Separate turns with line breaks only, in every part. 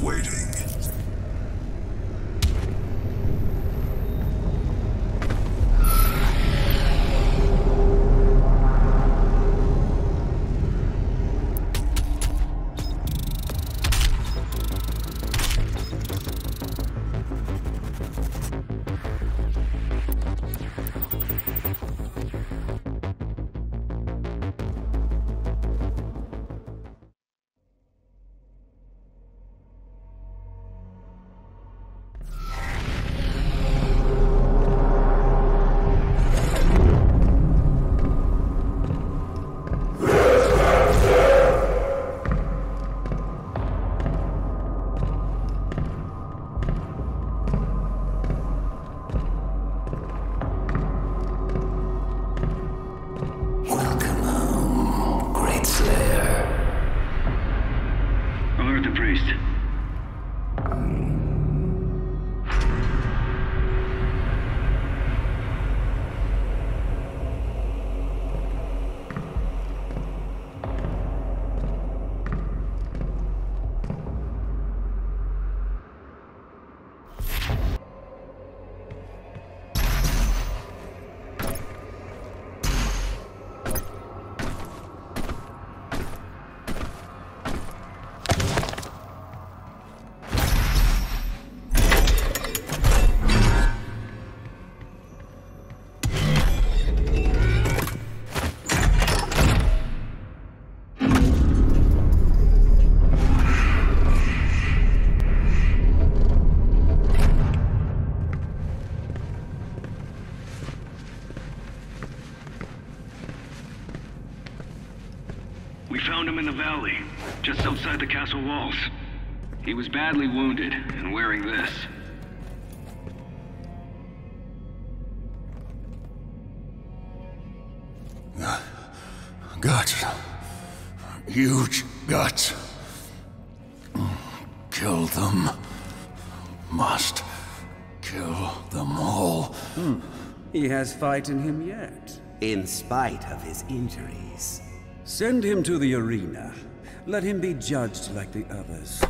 waiting.
We found him in the valley, just outside the castle walls. He was badly wounded and wearing this.
Guts. Huge guts. Kill them. Must kill them all.
He has fight in him yet.
In spite of his injuries.
Send him to the arena. Let him be judged like the others.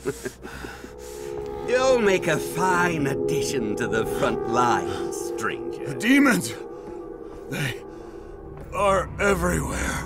You'll make a fine addition to the front lines, stranger.
Demons! They are everywhere.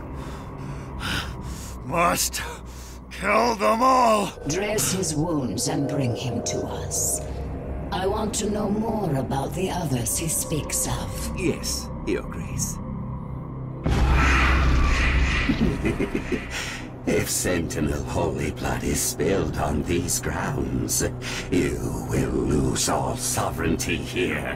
Must kill them all!
Dress his wounds and bring him to us. I want to know more about the others he speaks of.
Yes, Your Grace. If Sentinel holy blood is spilled on these grounds, you will lose all sovereignty here.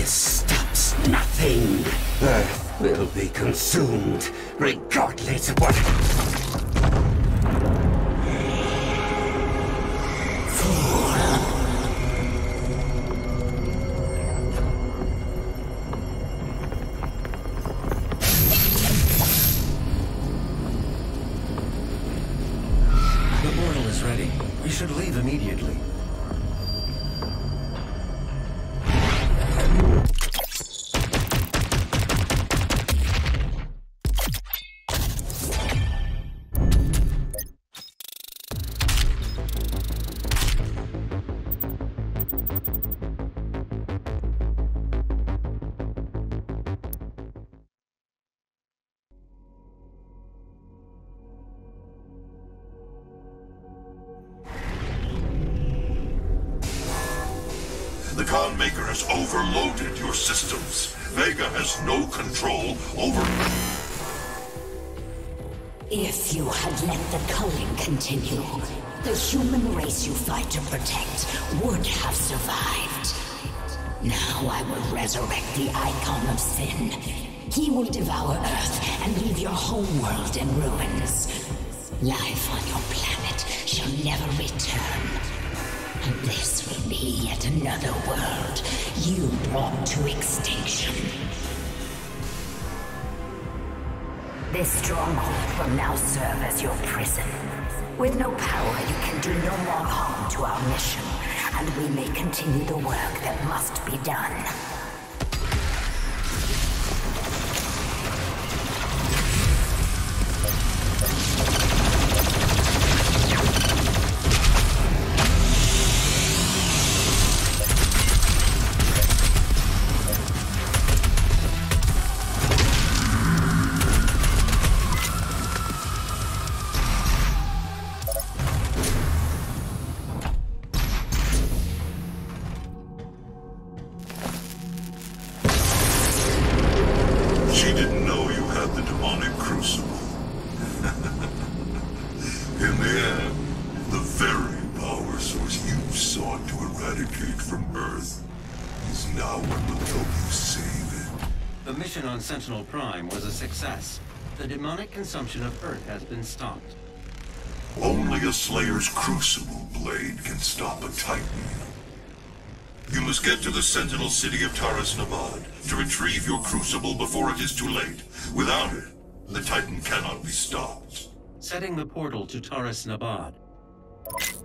This stops nothing. Earth will be consumed, regardless of what...
The portal is ready. We should leave immediately.
The Khan Maker has overloaded your systems. Vega has no control over...
If you had let the culling continue, the human race you fight to protect would have survived. Now I will resurrect the Icon of Sin. He will devour Earth and leave your home world in ruins. Life on your planet shall never return. And this will be yet another world you brought to extinction. This stronghold will now serve as your prison. With no power, you can do no more harm to our mission, and we may continue the work that must be done.
She didn't know you had the demonic crucible. In the end, the very power source you sought to eradicate from Earth is now what will help you save it.
The mission on Sentinel Prime was a success. The demonic consumption of Earth has been stopped.
Only a Slayer's Crucible blade can stop a Titan. You must get to the Sentinel city of Taras Nabad to retrieve your Crucible before it is too late. Without it, the Titan cannot be stopped.
Setting the portal to Taras Nabad.